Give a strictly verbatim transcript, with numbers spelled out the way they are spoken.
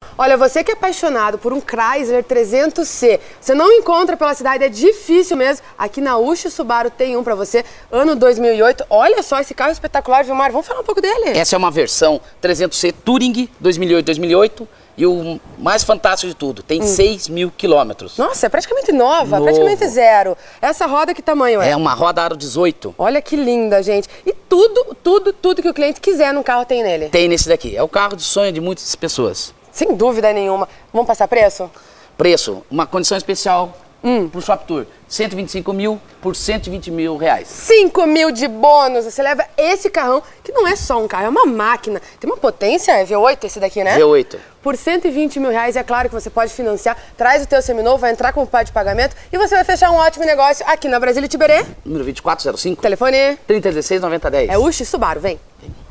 Olha, você que é apaixonado por um Chrysler trezentos C, você não encontra pela cidade, é difícil mesmo. Aqui na Uchi Subaru tem um pra você, ano dois mil e oito. Olha só esse carro espetacular, Vilmar. Vamos falar um pouco dele. Essa é uma versão trezentos C Touring dois mil e oito, dois mil e oito. E o mais fantástico de tudo, tem hum. seis mil quilômetros. Nossa, é praticamente nova, Novo. praticamente zero. Essa roda que tamanho é? É uma roda aro dezoito. Olha que linda, gente. E tudo, tudo, tudo que o cliente quiser no carro tem nele? Tem nesse daqui. É o carro de sonho de muitas pessoas. Sem dúvida nenhuma. Vamos passar preço? Preço, uma condição especial hum. pro Shop Tour. cento e vinte e cinco mil por cento e vinte mil reais. cinco mil de bônus. Você leva esse carrão, que não é só um carro, é uma máquina. Tem uma potência, é V oito esse daqui, né? V oito. Por cento e vinte mil reais, é claro que você pode financiar. Traz o teu seminovo, vai entrar com o pai de pagamento e você vai fechar um ótimo negócio aqui na Brasília Tiberê. Número vinte e quatro zero cinco. Telefone? trinta, dezesseis, noventa, dez. É Uchi Subaru, vem. Vem.